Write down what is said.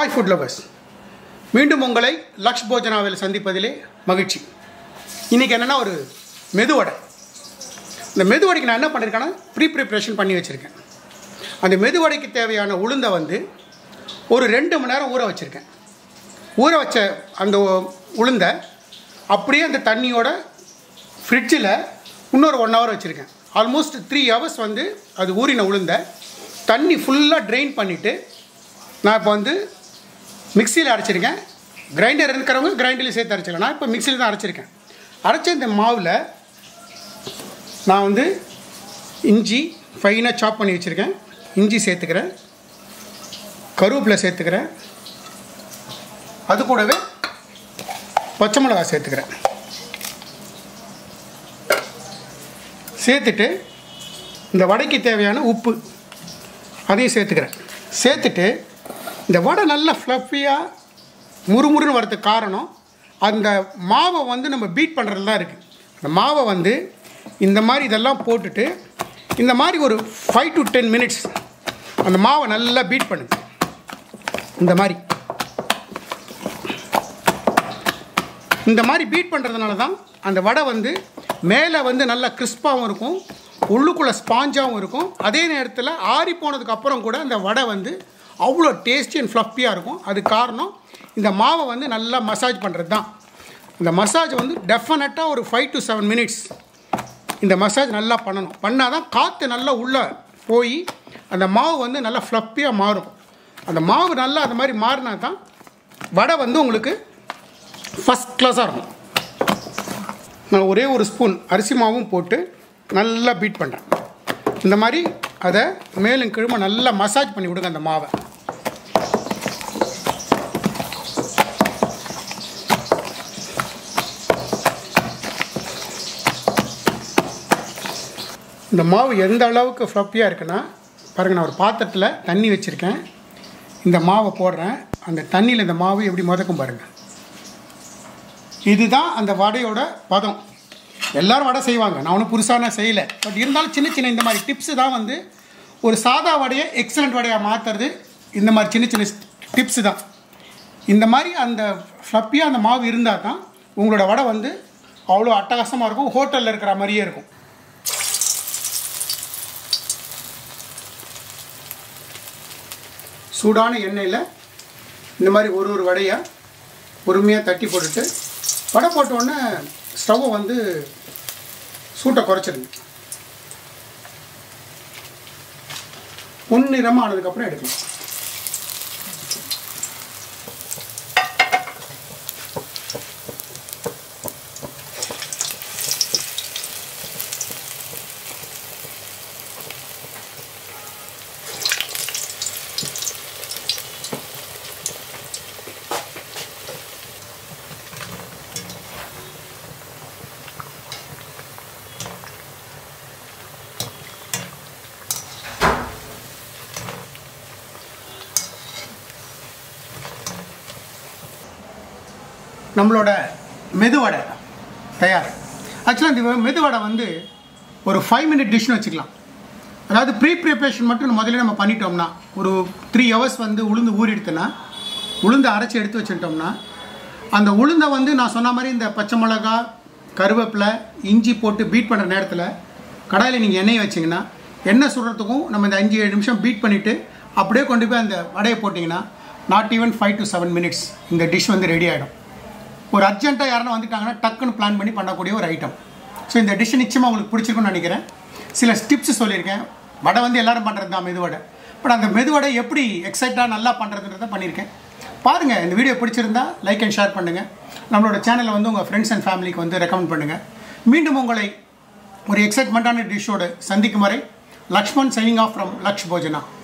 Hi food lovers. மீண்டும் உங்களை laksbhojanaவில் சந்திப்பதிலே மகிழ்ச்சி. இன்னைக்கு என்னன்னா ஒரு மெது வடை. இந்த மெது வடைக்கு நான் என்ன பண்ணிருக்கேன்னா ப்ரிப்பரேஷன் பண்ணி வச்சிருக்கேன். அந்த மெது வடைக்கு தேவையான உளுந்தை வந்து ஒரு 2 மணி நேரம் ஊற வச்சிருக்கேன். ஊற வச்ச அந்த உளுந்தை அப்படியே அந்த தண்ணியோட ஃப்ரிட்ஜில் இன்னொரு 1 hour வச்சுருக்கேன். ஆல்மோஸ்ட் 3 hours வந்து அது ஊறின உளுந்தை தண்ணி ஃபுல்லாக ட்ரெயின் பண்ணிவிட்டு நான் இப்போ வந்து மிக்சியில் அரைச்சிருக்கேன். கிரைண்டர் இருக்கிறவங்க கிரைண்டரில் சேர்த்து அரைச்சிக்கலாம். நான் இப்போ மிக்சியில் தான் அரைச்சிருக்கேன். அரைச்ச இந்த மாவில் நான் வந்து இஞ்சி ஃபைனாக சாப் பண்ணி வச்சுருக்கேன். இஞ்சி சேர்த்துக்கிறேன், கருவேப்பிலை சேர்த்துக்கிறேன், அது கூடவே பச்சை மிளகாய் சேர்த்துக்கிறேன். சேர்த்துட்டு இந்த வடைக்கு தேவையான உப்பு அதையும் சேர்த்துக்கிறேன். சேர்த்துட்டு இந்த வடை நல்லா ஃப்ளஃபியாக முறுமுறுன்னு வரதுக்கு காரணம் அந்த மாவை வந்து நம்ம பீட் பண்ணுறது தான் இருக்குது. அந்த மாவை வந்து இந்த மாதிரி இதெல்லாம் போட்டுட்டு இந்த மாதிரி ஒரு 5 to 10 minutes அந்த மாவை நல்லா பீட் பண்ணுங்க. இந்த மாதிரி பீட் பண்ணுறதுனால தான் அந்த வடை வந்து மேலே வந்து நல்லா கிறிஸ்பாகவும் இருக்கும், உள்ளுக்குள்ளே ஸ்பாஞ்சாகவும் இருக்கும். அதே நேரத்தில் ஆறி போனதுக்கப்புறம் கூட அந்த வடை வந்து அவ்வளோ டேஸ்டி அண்ட் ஃப்ளஃபியாக இருக்கும். அது காரணம் இந்த மாவை வந்து நல்லா மசாஜ் பண்ணுறது தான். இந்த மசாஜ் வந்து டெஃபினட்டாக ஒரு 5 to 7 minutes இந்த மசாஜ் நல்லா பண்ணணும். பண்ணால் தான் காற்று நல்லா உள்ளே போய் அந்த மாவு வந்து நல்லா ஃப்ளஃபியாக மாறும். அந்த மாவு நல்லா அந்த மாதிரி மாறினா தான் வடை வந்து உங்களுக்கு ஃபஸ்ட் கிளாஸாக இருக்கும். நான் ஒரே ஒரு ஸ்பூன் அரிசி மாவும் போட்டு நல்லா பீட் பண்ணுறேன். இந்த மாதிரி அதை மேலும் கீழுமா நல்லா மசாஜ் பண்ணி விடுங்க அந்த மாவை. இந்த மாவு எந்த அளவுக்கு ஃப்ளஃபியாக இருக்குன்னா பாருங்கள், நான் ஒரு பாத்திரத்தில் தண்ணி வச்சுருக்கேன். இந்த மாவை போடுறேன். அந்த தண்ணியில் இந்த மாவு எப்படி முதக்கும் பாருங்கள். இதுதான் அந்த வடையோட பதம். எல்லோரும் வடை செய்வாங்க, நான் ஒன்றும் புதுசாக செய்யலை. பட் இருந்தாலும் சின்ன சின்ன இந்த மாதிரி டிப்ஸு தான் வந்து ஒரு சாதா வடையை எக்ஸலண்ட் வடையாக மாற்றுறது. இந்த மாதிரி சின்ன சின்ன டிப்ஸு தான். இந்த மாதிரி அந்த ஃப்ளப்பியாக அந்த மாவு இருந்தால் தான் உங்களோட வடை வந்து அவ்வளோ அட்டகாசமாக இருக்கும், ஹோட்டலில் இருக்கிற மாதிரியே இருக்கும். சூடான எண்ணெயில் இந்த மாதிரி ஒரு வடையாக பொறுமையாக தட்டி போட்டுட்டு வடை போட்டோடனே ஸ்டவ்வை வந்து சூட்டை குறைச்சிருங்க. பொன்னிறமாக ஆனதுக்கப்புறம் எடுக்கணும். நம்மளோட மெது வடை தயார். ஆக்சுவலாக இந்த மெது வடை வந்து ஒரு 5 minute டிஷ்னு வச்சுக்கலாம். அதாவது ப்ரிப்பரேஷன் மட்டும் முதல்ல நம்ம பண்ணிட்டோம்னா ஒரு 3 hours வந்து உளுந்து ஊறி எடுத்தோன்னா உளுந்தை அரைச்சி எடுத்து வச்சுட்டோம்னா அந்த உளுந்தை வந்து நான் சொன்ன மாதிரி இந்த பச்சை மிளகா, கருவேப்பிலை, இஞ்சி போட்டு பீட் பண்ணுற நேரத்தில் கடாயில் நீங்கள் எண்ணெயை வச்சிங்கன்னா எண்ணெய் சுடுறதுக்கும் நம்ம இந்த 5-7 நிமிஷம் பீட் பண்ணிவிட்டு அப்படியே கொண்டு போய் அந்த வடையை போட்டிங்கன்னா நாட் ஈவன் 5 to 7 minutes இந்த டிஷ் வந்து ரெடி ஆகிடும். ஒரு அர்ஜென்ட்டாக யாருன்னா வந்துட்டாங்கன்னா டக்குன்னு பிளான் பண்ணி பண்ணக்கூடிய ஒரு ஐட்டம். ஸோ இந்த டிஷ் நிச்சயமாக உங்களுக்கு பிடிச்சிருக்குன்னு நினைக்கிறேன். சில டிப்ஸ் சொல்லியிருக்கேன். வடை வந்து எல்லோரும் பண்ணுறது தான் மெது வடை. பட் அந்த மெது வடை எப்படி எக்ஸைட்டாக நல்லா பண்ணுறதுன்றதை பண்ணியிருக்கேன். பாருங்கள், இந்த வீடியோ பிடிச்சிருந்தா லைக் அண்ட் ஷேர் பண்ணுங்கள். நம்மளோட சேனலை வந்து உங்கள் ஃப்ரெண்ட்ஸ் அண்ட் ஃபேமிலிக்கு வந்து ரெக்கமெண்ட் பண்ணுங்கள். மீண்டும் உங்களை ஒரு எக்ஸைட்மெண்ட்டான டிஷ்ஷோடு சந்திக்கும் வரை லக்ஷ்மன் சைனிங் ஆஃப் ஃப்ரம் லக்ஷ்போஜனா.